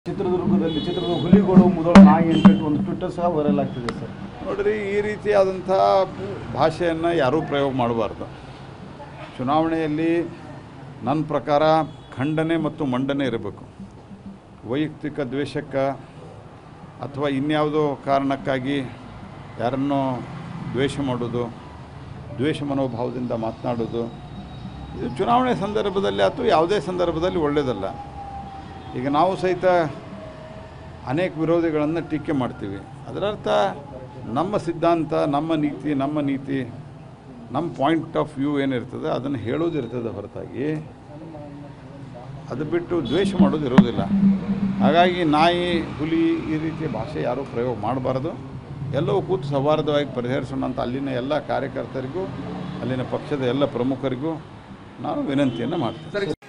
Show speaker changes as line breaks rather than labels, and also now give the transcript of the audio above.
ಚಿತ್ರದುರ್ಗ ಹುಲಿಗಳು ಮುದಳು ನಾಯಿ ಅಂತ ಒಂದು ಟ್ವಿಟರ್ ಸಹ ವೈರಲ್ ಆಗ್ತಿದೆ ಸರ್.
ನೋಡ್ರಿ, ಈ ರೀತಿಯಾದಂಥ ಭಾಷೆಯನ್ನು ಯಾರೂ ಪ್ರಯೋಗ ಮಾಡಬಾರ್ದು. ಚುನಾವಣೆಯಲ್ಲಿ ನನ್ನ ಪ್ರಕಾರ ಖಂಡನೆ ಮತ್ತು ಮಂಡನೆ ಇರಬೇಕು. ವೈಯಕ್ತಿಕ ದ್ವೇಷಕ್ಕೆ ಅಥವಾ ಇನ್ಯಾವುದೋ ಕಾರಣಕ್ಕಾಗಿ ಯಾರನ್ನೋ ದ್ವೇಷ ಮಾಡೋದು, ದ್ವೇಷ ಮನೋಭಾವದಿಂದ ಮಾತನಾಡೋದು, ಇದು ಚುನಾವಣೆ ಸಂದರ್ಭದಲ್ಲಿ ಅಥವಾ ಯಾವುದೇ ಸಂದರ್ಭದಲ್ಲಿ ಒಳ್ಳೆಯದಲ್ಲ. ಈಗ ನಾವು ಸಹಿತ ಅನೇಕ ವಿರೋಧಿಗಳನ್ನು ಟೀಕೆ ಮಾಡ್ತೀವಿ. ಅದರರ್ಥ ನಮ್ಮ ಸಿದ್ಧಾಂತ, ನಮ್ಮ ನೀತಿ, ನಮ್ಮ ಪಾಯಿಂಟ್ ಆಫ್ ವ್ಯೂ ಏನಿರ್ತದೆ ಅದನ್ನು ಹೇಳೋದಿರ್ತದೆ ಹೊರತಾಗಿ ಅದು ಬಿಟ್ಟು ದ್ವೇಷ ಮಾಡೋದು ಇರೋದಿಲ್ಲ. ಹಾಗಾಗಿ ನಾಯಿ, ಹುಲಿ ಈ ರೀತಿಯ ಭಾಷೆ ಯಾರೂ ಪ್ರಯೋಗ ಮಾಡಬಾರ್ದು. ಎಲ್ಲವೂ ಕೂತು ಸೌಹಾರ್ದವಾಗಿ ಪರಿಹರಿಸೋಣ ಅಂತ ಅಲ್ಲಿನ ಎಲ್ಲ ಕಾರ್ಯಕರ್ತರಿಗೂ, ಅಲ್ಲಿನ ಪಕ್ಷದ ಎಲ್ಲ ಪ್ರಮುಖರಿಗೂ ನಾನು ವಿನಂತಿಯನ್ನು ಮಾಡ್ತೀನಿ.